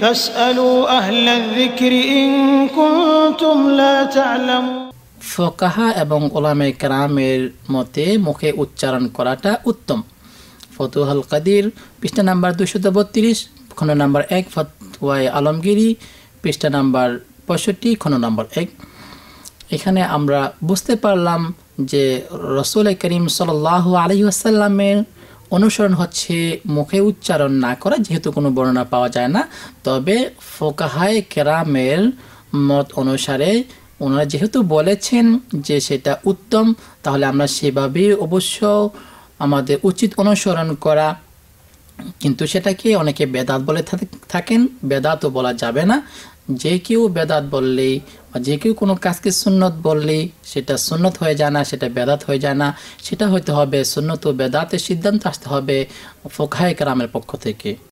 فاسألوا أهل الذكر إن كنتم لا تعلمون। ফোকাহা এবং উলামায়ে কেরামের মতে মুখে উচ্চারণ করাটা উত্তম। ফতুহুল কাদির পৃষ্ঠা নাম্বার 232, খণ্ড নাম্বার 1, ফতওয়ায়ে আলমগীরি পৃষ্ঠা নাম্বার 65, খণ্ড নাম্বার 1। এখানে আমরা বুঝতে পারলাম যে রাসূল করিম সাল্লাল্লাহু আলাইহি ওয়াসাল্লামের অনুসরণ হচ্ছে মুখে উচ্চারণ না করা, যেহেতু কোনো বর্ণনা পাওয়া যায় না। তবে ফোকাহায়ে কেরামের মত অনুসারে ওনারা যেহেতু বলেছেন যে সেটা উত্তম, তাহলে আমরা সেভাবেই অবশ্য আমাদের উচিত অনুসরণ করা। কিন্তু সেটাকে অনেকে বেদাত বলে থাকেন, বেদাতও বলা যাবে না। যে কেউ বেদাত বললেই বা যে কেউ কোনো কাজকে সুন্নত বললেই সেটা সুন্নত হয়ে যায় না, সেটা বেদাত হয়ে যায় না। সেটা হতে হবে সুন্নত ও বেদাতের সিদ্ধান্ত আসতে হবে ফোকাহায়ে কেরামের পক্ষ থেকে।